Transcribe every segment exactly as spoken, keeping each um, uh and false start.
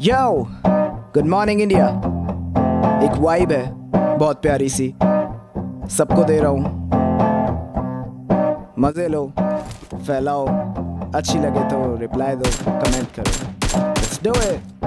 यो good morning India. एक vibe है बहुत प्यारी सी, सबको दे रहा हूँ, मजे लो, फैलाओ, अच्छी लगे तो रिप्लाई दो, कमेंट करो। Let's do it.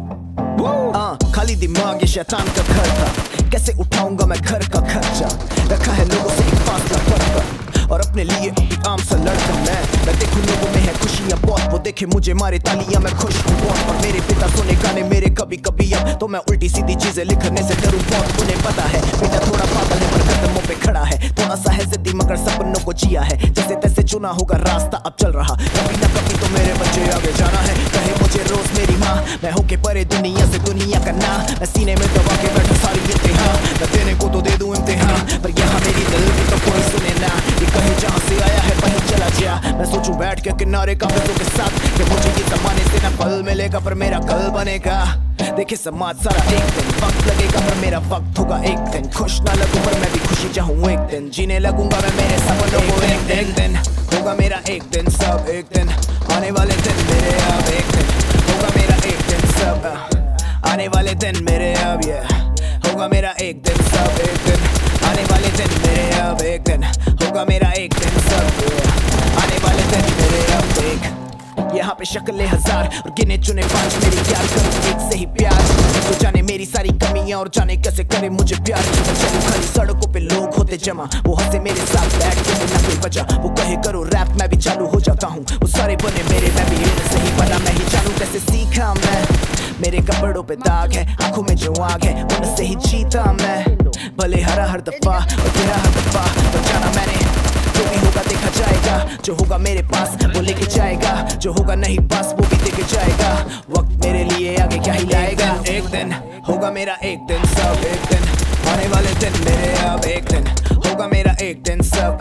हाँ, खाली दिमाग ये शैतान का घर था, कैसे उठाऊंगा मैं घर का खर्चा, रखा है लोगों से एक फासला पर और अपने लिए एक आम सा लड़का मैं मैं देखूं लोगों में है खुशियाँ बहुत, वो देखे मुझे मारे तालियां, मैं खुश हूँ बहुत। और मेरे पिता सुने गाने मेरे कभी कभी अब तो मैं उल्टी सीधी चीजें लिखने से डरूं बहुत। उन्हें पता है बेटा थोड़ा पागल है पर कदमों पे खड़ा है, थोड़ा सा है जिद्दी मगर सपनों को जिया है, जैसे तैसे चुना होगा रास्ता अब चल रहा, कभी ना कभी तो मेरे बच्चे आगे जाना है, कहे मुझे रोज मेरी माँ। मैं होके परे दुनिया से दुनिया करना, मैं सीने में दबा के बैठा सारी इंतहा, मैं देने को तो दे दूं इम्तिहान, पर यहाँ मेरी दिल की तो कोई सुने ना, ये कहीं जहाँ से आया है वहीं चला जा। मैं सोचूं बैठ के किनारे कागजों के साथ कि मुझे ये जमाने से ना फल मिलेगा पर मेरा कल बनेगा। देखे समाज सारा एक दिन वक्त लगेगा पर मेरा वक्त होगा एक दिन, खुश ना लगूं पर मैं भी खुशी चाहूँ एक दिन, जीने लगूंगा मैं मेरे सपनों को एक दिन। एक दिन होगा मेरा एक दिन, सब एक दिन आने वाले दिन मेरे अब, एक दिन होगा मेरा एक दिन, सब आने वाले दिन मेरे अब, ये होगा मेरा एक दिन, सब एक दिन आने वाले दिन मेरे अब, एक दिन होगा मेरा एक दिन, सब आने वाले दिन मेरे अब। एक यहाँ पे शक्लें हजार और गिने चुने पांच, मेरी प्यार करूं एक से ही प्यार, तो जाने मेरी सारी कमियां और जाने कैसे करे मुझे प्यार। चलूं खाली सड़कों पे लोग होते जमा, वो हंसे मेरे साथ बैठ के बिना कोई वजह, वो कहे करो रैप मैं भी चालू हो जाता हूँ, वो सारे बने मेरे मैं भी इनसे ही बना, मैं ही जानूं कैसे सीखा मैं, मेरे कपड़ों पे दाग है, आंखों में जो आग है उनसे ही जीता मैं, भले हरा हर दफा और तेरा हर दफा, तो जाना मैंने जो भी होगा देखा जाएगा, जो होगा मेरे पास वो लेके जाएगा, जो होगा नहीं पास वो भी देके जाएगा, वक्त मेरे लिए आगे क्या ही लाएगा। एक दिन होगा मेरा एक दिन, सब एक दिन आने वाले दिन मेरे अब, एक दिन होगा मेरा एक दिन, सब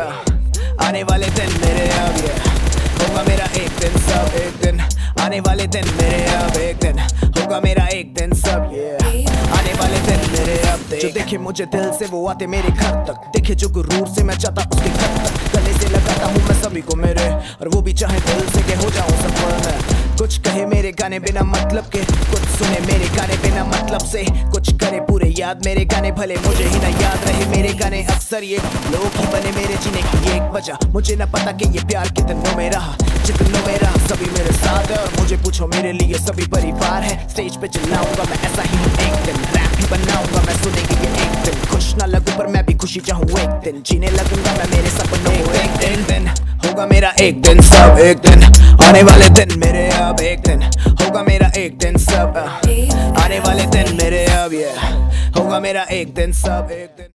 आने वाले दिन मेरे अब, ये होगा मेरा एक दिन, सब एक दिन आने वाले दिन मेरे अब, एक दिन होगा मेरा एक दिन, सब ये आने वाले दिन मेरे अब। जो देखे मुझे दिल से वो आते मेरे घर तक, देखे जो गुरूर से मैं चाहता उसके घर तक, गले से लगाता हूँ मैं सभी को मेरे, और वो भी चाहे दिल से के हो जाऊँ सफल मैं। कुछ कहे मेरे गाने बिना मतलब के, कुछ सुने मेरे गाने बिना मतलब से, कुछ करे पूरे याद मेरे गाने, भले मुझे ही ना याद रहे मेरे गाने, अक्सर ये लोग ही बने मेरे जीने की एक वजह, मुझे ना पता कि ये प्यार कितनों में रहा, जितनों में रहा सभी मेरे साथ है, और मुझे पूछो मेरे लिए सभी परिवार है। स्टेज पे चिल्लाऊंगा मैं ऐसा ही हूँ एक दिन, रैप भी बनाऊंगा मैं सुनेंगे ये एक दिन, खुश ना लगूं पर मैं भी खुशी चाहूँ एक दिन, जीने लगूंगा मैं मेरे सपनों को एक दिन। दिन होगा मेरा एक दिन, सब एक दिन आने वाले दिन मेरे अब, एक दिन होगा मेरा एक दिन, सब आने वाले दिन मेरे अब, ये होगा मेरा एक दिन, सब एक दिन।